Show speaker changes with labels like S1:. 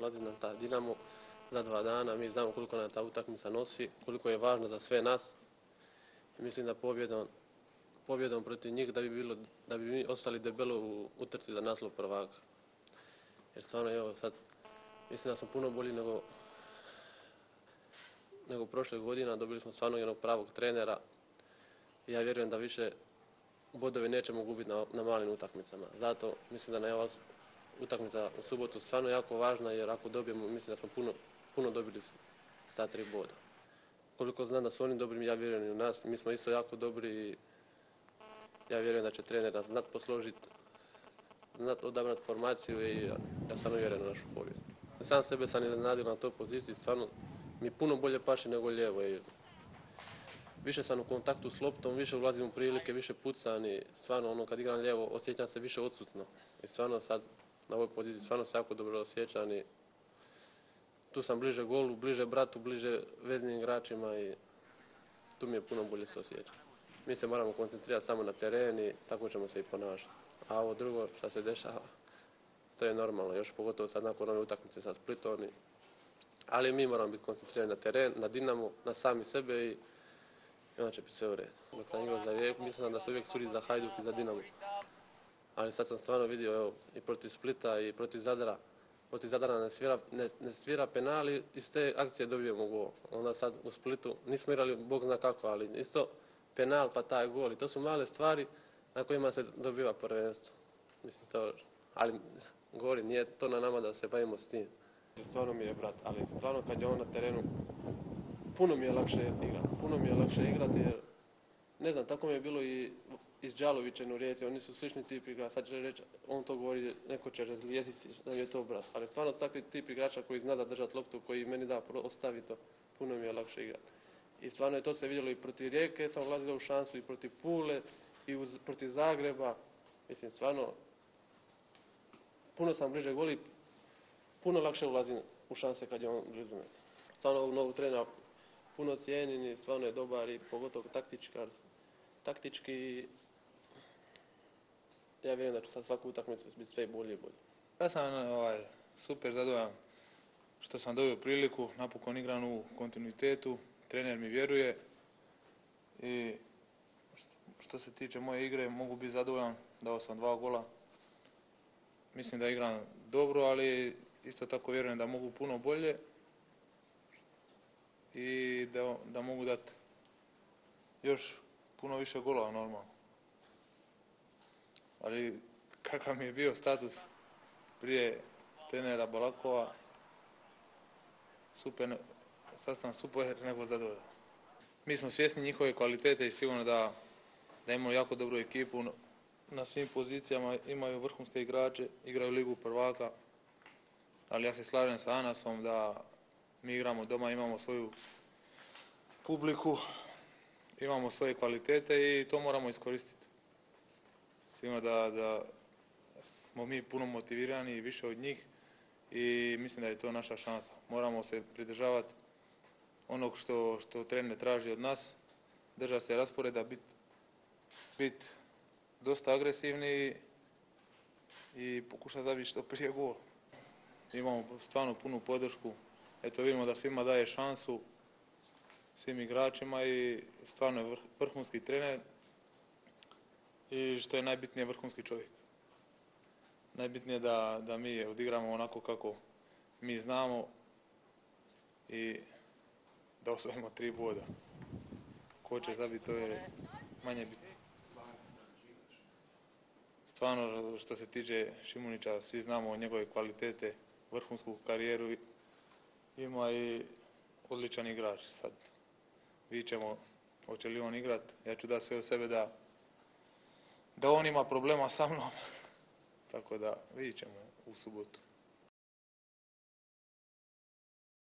S1: dolazi nam ta Dinamo za 2 dana, mi znamo koliko nam ta utakmica nosi, koliko je važna za sve nas. I mislim da pobjedom protiv njih da bi mi ostali debelo u utrci za naslov prvaka. Jer stvarno evo sad mislim da smo puno bolji nego prošle godine, dobili smo stvarno jednog pravog trenera i ja vjerujem da više bodove nećemo gubiti na malim utakmicama. Zato mislim da nam je ova utakmica u subotu stvarno jako važna, jer ako dobijemo, mislim da smo puno dobili s ta 3 boda. Koliko znam da su oni dobri, ja vjerujem i u nas, mi smo isto jako dobri i ja vjerujem da će trener nas znat posložiti, znat odabrati formaciju i ja sam uvjeren u našu pobjedu. Sam sebe sam iznenadio na toj poziciji, stvarno mi puno bolje paše nego lijevo. I više sam u kontaktu s loptom, više ulazim u prilike, više pucam i stvarno kad igram lijevo osjećam se više odsutno. I stvarno sad na ovoj poziciji stvarno se jako dobro osjećam i tu sam bliže golu, bliže bratu, bliže veznim igračima i tu mi je puno bolje se osjećam. Mi se moramo koncentrirati samo na teren i tako ćemo se i ponašati. A ovo drugo što se dešava, to je normalno, još pogotovo sad nakon ove utakmice sa Splitom. Ali mi moramo biti koncentrirani na teren, na Dinamo, na sami sebe i onda će biti sve u redu. Dok sam igrao za Rijeku, mislim da se uvijek sudi za Hajduk i za Dinamo. Ali sad sam stvarno vidio evo, i protiv Splita i protiv Zadra. Protiv Zadra ne svira penali, iz te akcije dobijemo gol. Onda sad u Splitu nismo igrali bog zna kako, ali isto penal pa taj gol. I to su male stvari na kojima se dobiva prvenstvo. Mislim to, ali govorim, nije to na nama da se bavimo s tim. Stvarno mi je brat, ali stvarno kad je on na terenu, puno mi je lakše igrati, jer ne znam, tako mi je bilo i iz Đalovića u Rijeci, oni su slični tip igrača, sad će reći, on to govori, neko će razlijeziti da mi je to brat, ali stvarno takvi tip igrača koji zna zadržati loptu, koji meni da ostavi to, puno mi je lakše igrati. I stvarno je to se vidjelo i protiv Rijeke, sam ulazio u šansu i protiv Pule i protiv Zagreba, mislim stvarno, puno sam bliže goli, puno lakše ulazim u šanse kad je on blizu mene. Stvarno ovog novog trenera puno cijenim i stvarno je dobar i pogotovo taktički. Ja vjerujem da će sad svaku utakmicu biti sve bolje i bolje.
S2: Ja sam super zadovoljan što sam dobio priliku, napokon igram u kontinuitetu, trener mi vjeruje i što se tiče moje igre mogu biti zadovoljan, dao sam 2 gola. Mislim da igram dobro, ali isto tako vjerujem da mogu puno bolje i da mogu dati još puno više golova normalno. Ali kakav mi je bio status prije trenera Balakova, sad sam super nego zadovoljan. Mi smo svjesni njihove kvalitete i sigurno da imamo jako dobru ekipu na svim pozicijama, imaju vrhunske igrače, igraju ligu prvaka, ali ja se slažem sa Anasom da mi igramo doma, imamo svoju publiku, imamo svoje kvalitete i to moramo iskoristiti. Sigurno da smo mi puno motivirani i više od njih i mislim da je to naša šansa. Moramo se pridržavati onog što trener traži od nas, držati se rasporeda, biti dosta agresivni i pokušati zabiti što prije gol. Imamo stvarno punu podršku, eto vidimo da svima daje šansu, svim igračima i stvarno je vrhunski trener i što je najbitnije vrhunski čovjek. Najbitnije je da mi odigramo onako kako mi znamo i da osvojimo 3 boda. Ko će zabiti, to je manje bitno. Stvarno što se tiče Šimunića, svi znamo njegove kvalitete, vrhunsku karijeru ima i odličan igrač. Sad vidjet ćemo hoće li on igrat, ja ću dati sve od sebe da on ima problema sa mnom, tako da vidjet ćemo u subotu.